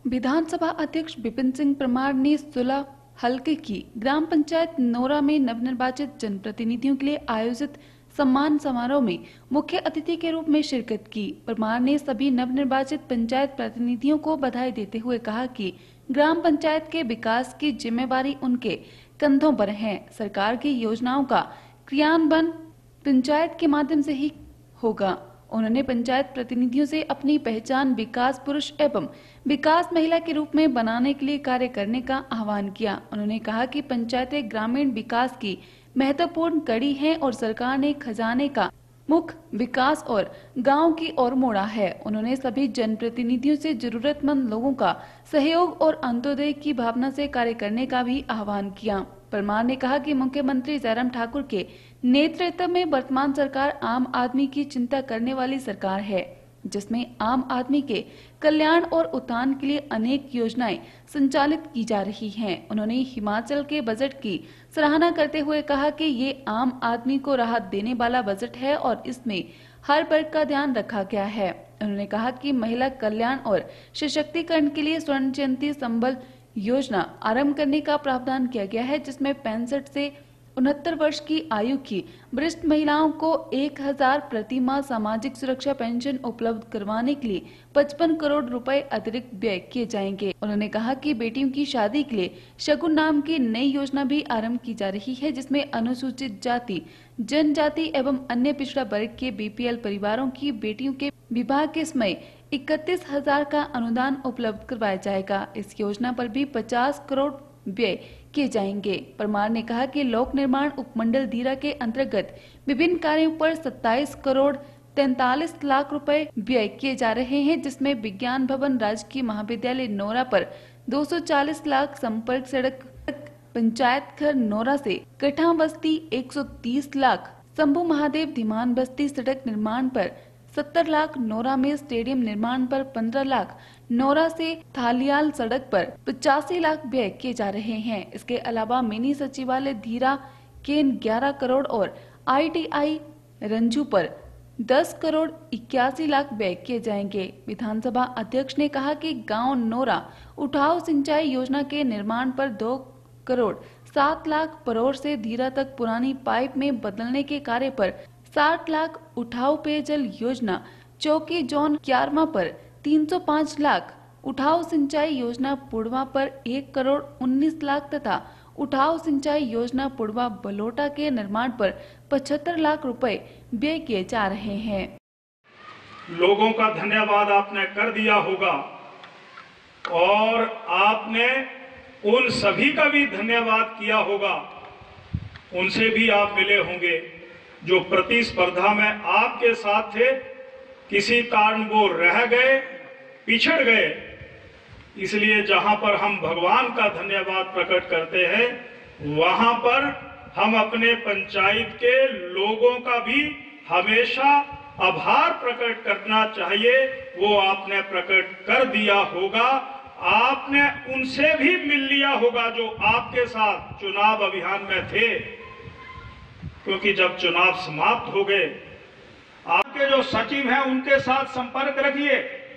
विधानसभा अध्यक्ष विपिन सिंह परमार ने सुलह हल्के की ग्राम पंचायत नोरा में नवनिर्वाचित जनप्रतिनिधियों के लिए आयोजित सम्मान समारोह में मुख्य अतिथि के रूप में शिरकत की। परमार ने सभी नवनिर्वाचित पंचायत प्रतिनिधियों को बधाई देते हुए कहा कि ग्राम पंचायत के विकास की जिम्मेवारी उनके कंधों पर है। सरकार की योजनाओं का क्रियान्वयन पंचायत के माध्यम से ही होगा। उन्होंने पंचायत प्रतिनिधियों से अपनी पहचान विकास पुरुष एवं विकास महिला के रूप में बनाने के लिए कार्य करने का आह्वान किया। उन्होंने कहा कि पंचायतें ग्रामीण विकास की महत्वपूर्ण कड़ी हैं और सरकार ने खजाने का मुख विकास और गांव की ओर मोड़ा है। उन्होंने सभी जनप्रतिनिधियों से जरूरतमंद लोगों का सहयोग और अंत्योदय की भावना से कार्य करने का भी आह्वान किया। परमार ने कहा कि मुख्यमंत्री जयराम ठाकुर के नेतृत्व में वर्तमान सरकार आम आदमी की चिंता करने वाली सरकार है, जिसमें आम आदमी के कल्याण और उत्थान के लिए अनेक योजनाएं संचालित की जा रही हैं। उन्होंने हिमाचल के बजट की सराहना करते हुए कहा कि ये आम आदमी को राहत देने वाला बजट है और इसमें हर वर्ग का ध्यान रखा गया है। उन्होंने कहा कि महिला कल्याण और सशक्तिकरण के लिए स्वर्ण जयंती संबल योजना आरंभ करने का प्रावधान किया गया है, जिसमें 65 से 69 वर्ष की आयु की वरिष्ठ महिलाओं को 1000 प्रति माह सामाजिक सुरक्षा पेंशन उपलब्ध करवाने के लिए 55 करोड़ रुपए अतिरिक्त व्यय किए जाएंगे। उन्होंने कहा कि बेटियों की शादी के लिए शगुन नाम की नई योजना भी आरंभ की जा रही है, जिसमें अनुसूचित जाति, जनजाति एवं अन्य पिछड़ा वर्ग के बीपीएल परिवारों की बेटियों के विवाह के समय 31,000 का अनुदान उपलब्ध करवाया जाएगा। इस योजना पर भी 50 करोड़ व्यय किए जाएंगे। परमार ने कहा कि लोक निर्माण उपमंडल धीरा के अंतर्गत विभिन्न कार्यों पर 27 करोड़ 43 लाख रुपए व्यय किए जा रहे हैं, जिसमें विज्ञान भवन, राजकीय महाविद्यालय नोरा पर 240 लाख, संपर्क सड़क पंचायत घर नोरा से कठा बस्ती 130 लाख, शंभू महादेव धीमान बस्ती सड़क निर्माण पर 70 लाख, नोरा में स्टेडियम निर्माण पर 15 लाख, नोरा से थालियाल सड़क पर 85 लाख व्यय किए जा रहे हैं। इसके अलावा मिनी सचिवालय धीरा के 11 करोड़ और ITI रंजू पर 10 करोड़ 81 लाख व्यय किए जाएंगे। विधानसभा अध्यक्ष ने कहा कि गांव नोरा उठाव सिंचाई योजना के निर्माण पर 2 करोड़ 7 लाख, परोर से धीरा तक पुरानी पाइप में बदलने के कार्य पर 60 लाख, उठाव पेयजल योजना चौकी जोन 11 पर 305 लाख, उठाव सिंचाई योजना पुड़वा पर 1 करोड़ 19 लाख तथा उठाव सिंचाई योजना पुड़वा बलोटा के निर्माण पर 75 लाख रुपए व्यय किए जा रहे हैं। लोगों का धन्यवाद आपने कर दिया होगा और आपने उन सभी का भी धन्यवाद किया होगा, उनसे भी आप मिले होंगे जो प्रतिस्पर्धा में आपके साथ थे, किसी कारण वो रह गए, पिछड़ गए। इसलिए जहां पर हम भगवान का धन्यवाद प्रकट करते हैं, वहां पर हम अपने पंचायत के लोगों का भी हमेशा आभार प्रकट करना चाहिए। वो आपने प्रकट कर दिया होगा। आपने उनसे भी मिल लिया होगा जो आपके साथ चुनाव अभियान में थे, क्योंकि जब चुनाव समाप्त हो गए, आपके जो सचिव हैं उनके साथ संपर्क रखिए।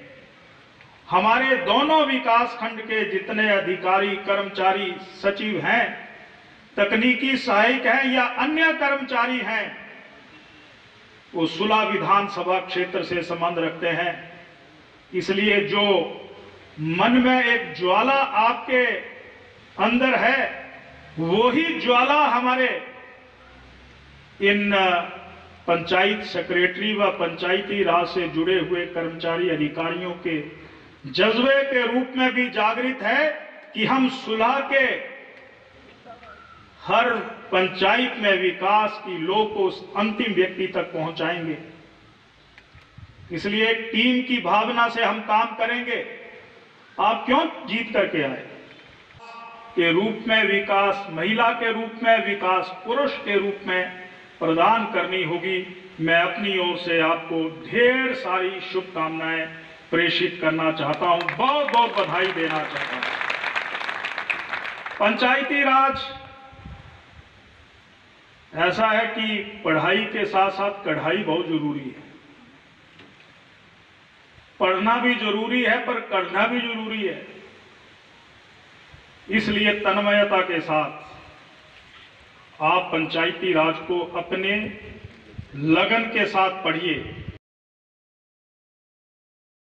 हमारे दोनों विकास खंड के जितने अधिकारी, कर्मचारी, सचिव हैं, तकनीकी सहायक हैं या अन्य कर्मचारी हैं, वो सुलह विधानसभा क्षेत्र से संबंध रखते हैं। इसलिए जो मन में एक ज्वाला आपके अंदर है, वो ही ज्वाला हमारे इन पंचायत सेक्रेटरी व पंचायती राज से जुड़े हुए कर्मचारी अधिकारियों के जज्बे के रूप में भी जागृत है कि हम सुलह के हर पंचायत में विकास की लो को अंतिम व्यक्ति तक पहुंचाएंगे। इसलिए एक टीम की भावना से हम काम करेंगे। आप क्यों जीत करके आए? के रूप में विकास महिला के रूप में, विकास पुरुष के रूप में प्रदान करनी होगी। मैं अपनी ओर से आपको ढेर सारी शुभकामनाएं प्रेषित करना चाहता हूं, बहुत बहुत बधाई देना चाहता हूं। पंचायती राज ऐसा है कि पढ़ाई के साथ साथ कढ़ाई बहुत जरूरी है। पढ़ना भी जरूरी है पर करना भी जरूरी है। इसलिए तन्मयता के साथ आप पंचायती राज को अपने लगन के साथ पढ़िए